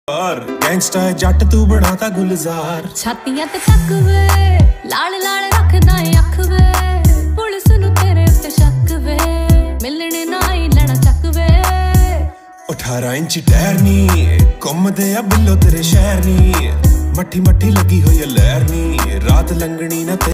और गैंगस्टर जट तू बनाता गुलजार छातियां ते तक वे लाल लाल रखदा अख वे पुलिस नु तेरे उत्ते शक वे मिलने ना ही लेना चक वे 18 इंच टहरनी घुमदे आ बिल्लो तेरे शहर नी मट्ठी मट्ठी लगी हुई लहर नी रात लंघनी ना